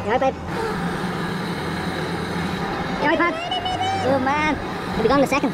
You alright, babe? You alright, Pat? Oh man, he'll be gone in a second.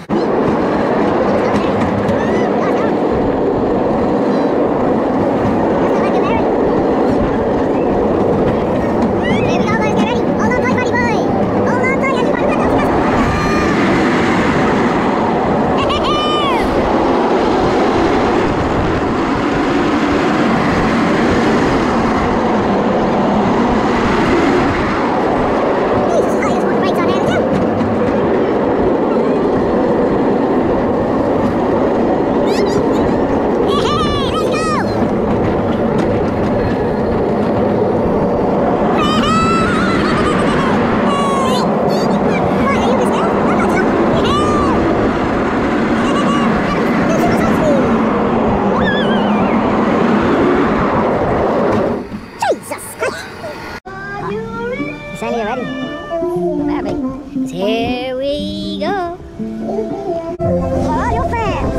Here we go. For all your fans,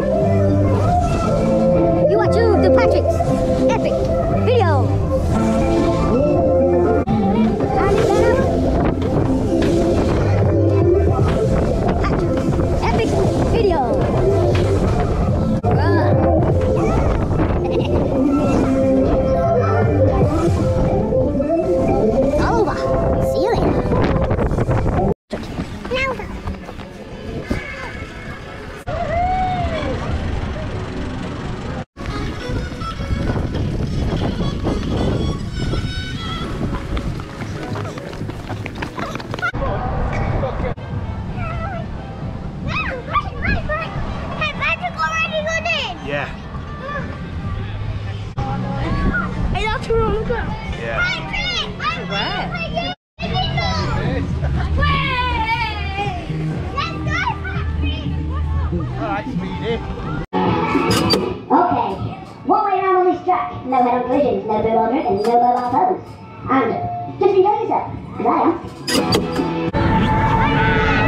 you are tuned to Patrick's epic video. Patrick's epic video. Over. See you later. Yeah. Hey, that's wrong. Look at. Yeah. Where? Alright, Speedy. Okay, one way around on this track. No head-on collisions, no blue drink, and no mobile phones. And just enjoy yourself, because I am.